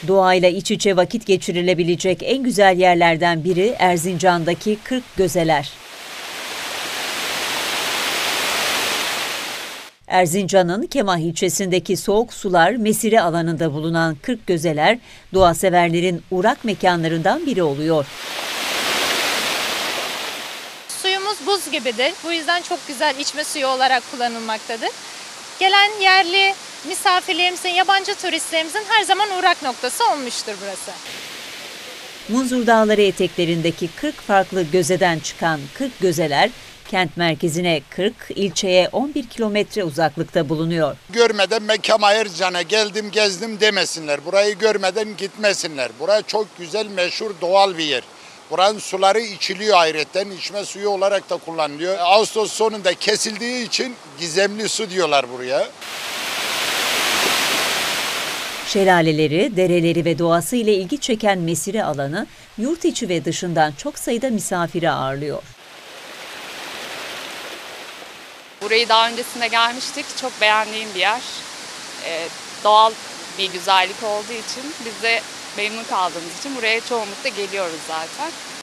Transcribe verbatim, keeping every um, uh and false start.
Doğayla iç içe vakit geçirilebilecek en güzel yerlerden biri Erzincan'daki Kırkgözeler. Erzincan'ın Kemah ilçesindeki soğuk sular mesire alanında bulunan Kırkgözeler, doğaseverlerin uğrak mekanlarından biri oluyor. Suyumuz buz gibidir. Bu yüzden çok güzel içme suyu olarak kullanılmaktadır. Gelen yerli misafirlerimizin, yabancı turistlerimizin her zaman uğrak noktası olmuştur burası. Munzur Dağları eteklerindeki kırk farklı gözeden çıkan Kırkgözeler, kent merkezine kırk, ilçeye on bir kilometre uzaklıkta bulunuyor. Görmeden ben Kemah Erzincan'a geldim gezdim demesinler. Burayı görmeden gitmesinler. Burası çok güzel, meşhur, doğal bir yer. Buranın suları içiliyor ayrıca, içme suyu olarak da kullanılıyor. Ağustos sonunda kesildiği için gizemli su diyorlar buraya. Şelaleleri, dereleri ve doğası ile ilgi çeken mesire alanı, yurt içi ve dışından çok sayıda misafiri ağırlıyor. Burayı daha öncesinde gelmiştik. Çok beğendiğim bir yer. Ee, doğal bir güzellik olduğu için biz de memnun kaldığımız için buraya çoğunlukla geliyoruz zaten.